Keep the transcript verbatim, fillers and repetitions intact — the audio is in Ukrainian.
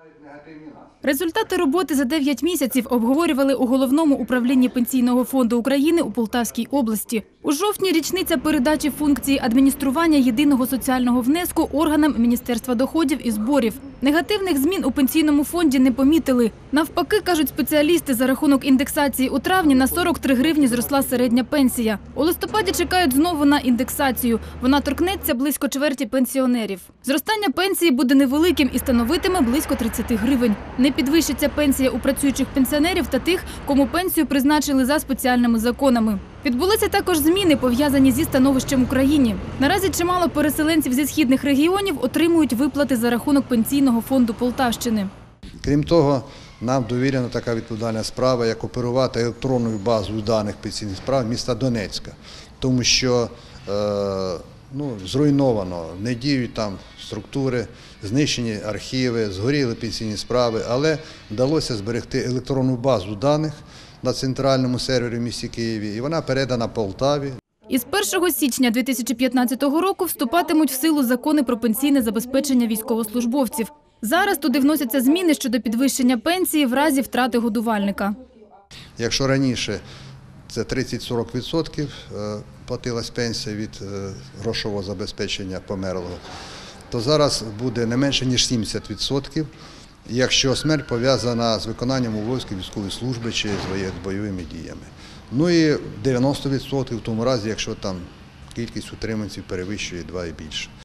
Результати роботи за дев'ять місяців обговорювали у Головному управлінні Пенсійного фонду України у Полтавській області. У жовтні річниця передачі функції адміністрування єдиного соціального внеску органам Міністерства доходів і зборів. Негативних змін у пенсійному фонді не помітили. Навпаки, кажуть спеціалісти, за рахунок індексації у травні на сорок три гривні зросла середня пенсія. У листопаді чекають знову на індексацію. Вона торкнеться близько чверті пенсіонерів. Зростання пенсії буде невеликим і становитиме близько тридцяти гривень. Не підвищиться пенсія у працюючих пенсіонерів та тих, кому пенсію призначили за спеціальними законами. Відбулися також зміни, пов'язані зі становищем в країні. Наразі чимало переселенців зі східних регіонів отримують виплати за рахунок Пенсійного фонду Полтавщини. Крім того, нам довірена така відповідальна справа, як оперувати електронною базою даних пенсійних справ міста Донецька. Тому що е, ну, зруйновано, не діють там структури, знищені архіви, згоріли пенсійні справи, але вдалося зберегти електронну базу даних на центральному сервері в місті Києві, і вона передана Полтаві. Із першого січня дві тисячі п'ятнадцятого року вступатимуть в силу закони про пенсійне забезпечення військовослужбовців. Зараз туди вносяться зміни щодо підвищення пенсії в разі втрати годувальника. Якщо раніше це тридцять-сорок відсотків платилась пенсія від грошового забезпечення померлого, то зараз буде не менше, ніж сімдесят відсотків, якщо смерть пов'язана з виконанням обов'язків військової служби чи з бойовими діями. Ну і дев'яносто відсотків в тому разі, якщо там кількість утриманців перевищує два і більше.